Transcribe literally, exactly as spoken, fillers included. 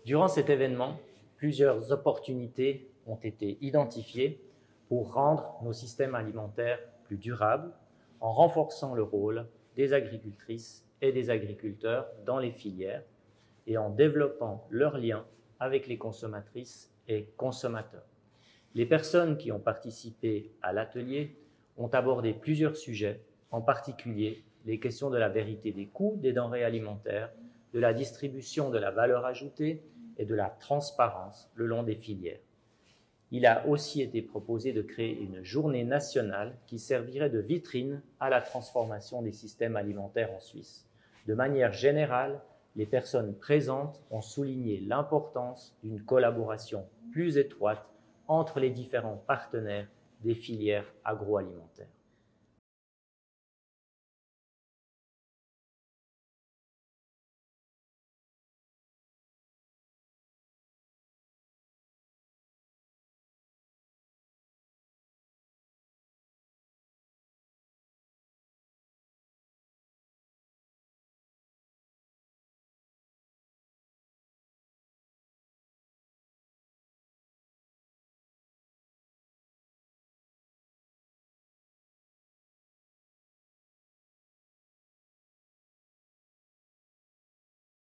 Durant cet événement, plusieurs opportunités ont été identifiées pour rendre nos systèmes alimentaires plus durables en renforçant le rôle des agricultrices et des agriculteurs dans les filières et en développant leurs liens avec les consommatrices et consommateurs. Les personnes qui ont participé à l'atelier ont abordé plusieurs sujets, en particulier les questions de la vérité des coûts des denrées alimentaires, de la distribution de la valeur ajoutée et de la transparence le long des filières. Il a aussi été proposé de créer une journée nationale qui servirait de vitrine à la transformation des systèmes alimentaires en Suisse. De manière générale, les personnes présentes ont souligné l'importance d'une collaboration plus étroite entre les différents partenaires des filières agroalimentaires.